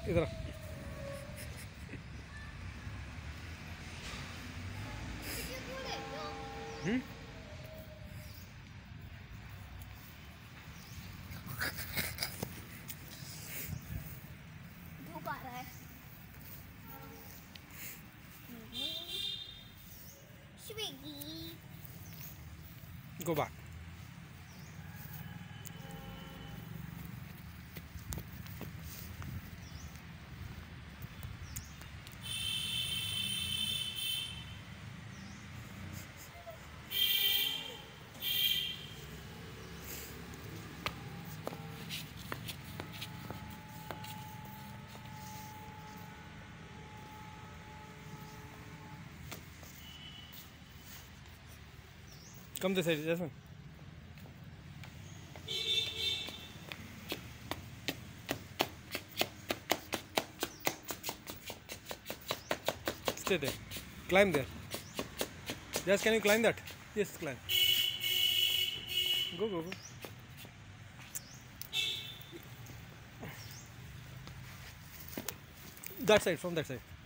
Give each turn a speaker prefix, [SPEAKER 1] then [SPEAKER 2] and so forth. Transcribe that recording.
[SPEAKER 1] इधर
[SPEAKER 2] धूप आ रहा है। Swiggy
[SPEAKER 1] go back come this side Jasmine stay there climb there Jess can you climb that yes climb go that side from that side